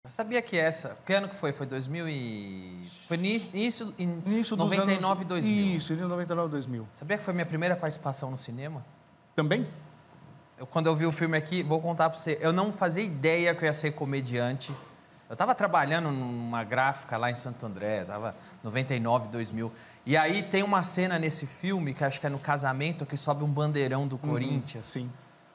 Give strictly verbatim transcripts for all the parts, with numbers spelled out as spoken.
Sabia que essa... Que ano que foi? Foi dois mil e... Foi início, in... início dos noventa e nove, anos... dois mil. Isso, início de noventa e nove, dois mil. Sabia que foi minha primeira participação no cinema? Também? Eu, quando eu vi o filme aqui, vou contar pra você, eu não fazia ideia que eu ia ser comediante. Eu tava trabalhando numa gráfica lá em Santo André, tava noventa e nove, dois mil. E aí tem uma cena nesse filme, que acho que é no casamento, que sobe um bandeirão do Corinthians. Uhum, sim.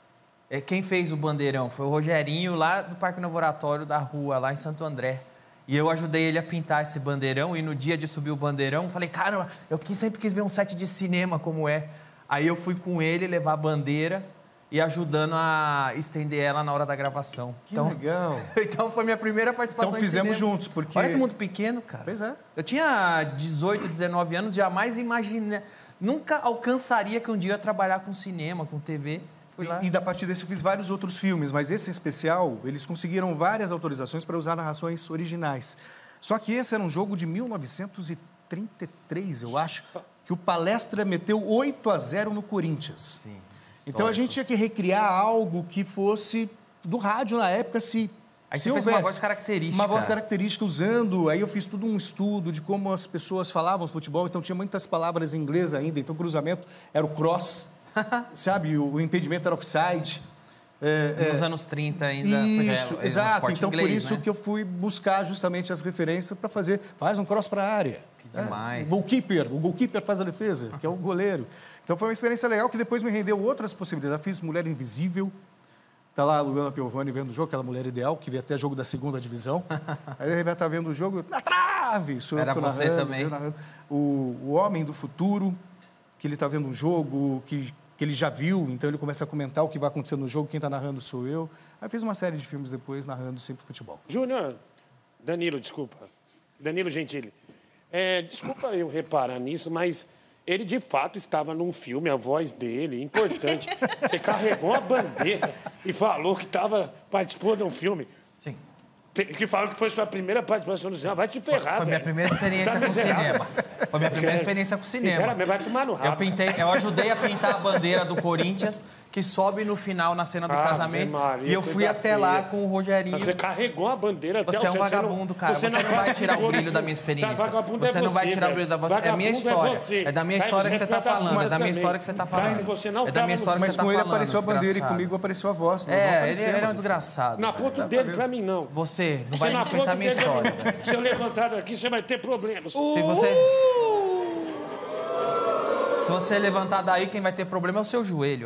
É, quem fez o bandeirão foi o Rogerinho, lá do Parque Novoratório da Rua, lá em Santo André. E eu ajudei ele a pintar esse bandeirão, e no dia de subir o bandeirão, falei, cara, eu sempre quis ver um set de cinema como é. Aí eu fui com ele levar a bandeira e ajudando a estender ela na hora da gravação. Que então, legal. Então foi minha primeira participação Então em fizemos cinema. juntos, porque... Olha que mundo pequeno, cara. Pois é. Eu tinha dezoito, dezenove anos, jamais imaginei... Nunca alcançaria que um dia eu ia trabalhar com cinema, com T V. Fui lá. E, e da partir desse eu fiz vários outros filmes, mas esse em especial, eles conseguiram várias autorizações para usar narrações originais. Só que esse era um jogo de mil novecentos e trinta e três, eu acho, que o Palestra meteu oito a zero no Corinthians. Sim. Então a gente tinha que recriar algo que fosse do rádio na época, se Aí se você fez houvesse uma voz característica. Uma voz característica usando, aí eu fiz todo um estudo de como as pessoas falavam futebol, então tinha muitas palavras em inglês ainda, então o cruzamento era o cross, sabe, o, o impedimento era offside. É, Nos é... anos trinta ainda. Isso, é, exato, então inglês, por isso né? que eu fui buscar justamente as referências para fazer, faz um cross para a área. Que demais. É, o goalkeeper, o goalkeeper faz a defesa, que é o goleiro. Então foi uma experiência legal que depois me rendeu outras possibilidades. Fiz Mulher Invisível, tá lá a Luana Piovani vendo o jogo, aquela mulher ideal, que veio até jogo da segunda divisão. Aí a Rebeca tá vendo o jogo, na trave! Sou Era você narrando, também. O, o Homem do Futuro, que ele tá vendo um jogo que, que ele já viu, então ele começa a comentar o que vai acontecer no jogo, quem tá narrando sou eu. Aí fiz uma série de filmes depois, narrando sempre futebol. Júnior, Danilo, desculpa. Danilo Gentili. É, desculpa eu reparar nisso, mas ele de fato estava num filme, a voz dele, importante. Você carregou a bandeira e falou que estava participando de um filme. Sim. Que falou que foi sua primeira participação no cinema. Vai te ferrar, Foi velho. minha primeira experiência Tá com miserável. cinema. Foi minha primeira experiência com cinema. Sinceramente, vai tomar no rabo. Eu, pintei, eu ajudei a pintar a bandeira do Corinthians, que sobe no final, na cena do Ave casamento. Maria, e eu fui coisa até feia. lá com o Rogerinho. Você carregou a bandeira até Você o é um centro. vagabundo, cara. Você não vai tirar o brilho da minha experiência. Vagabundo é Você não vai você, tirar o brilho da vossa... É minha Vagabundo história. é você. É da minha Vai, história que você você tá é vagabundo falando. É da minha também. história que você tá falando. Mas você não É da tava minha no- história que Mas você tá com ele falando, apareceu a bandeira e desgraçado. comigo apareceu a voz. Nós É, não ele, aparecemos. ele é um desgraçado. Na velho. ponta dele, pra mim, não. Você não Você vai na respeitar ponta a minha dele, história. velho. se eu levantar daqui, você vai ter problemas. Se você... Se você levantar daí, quem vai ter problema é o seu joelho.